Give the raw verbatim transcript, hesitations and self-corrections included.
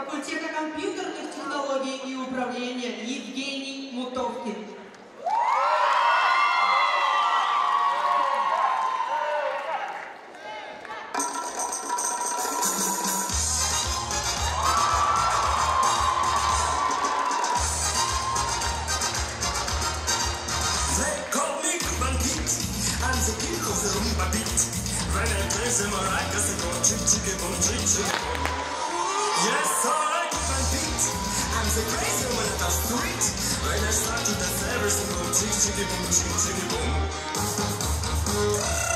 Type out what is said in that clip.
факультета компьютерных технологий и управления Евгений Мутовкин. Yes, alright, my beat. I'm the crazy one at the street. When I start to dance, everything goes chick, chicky, boom, chick, chicky, boom.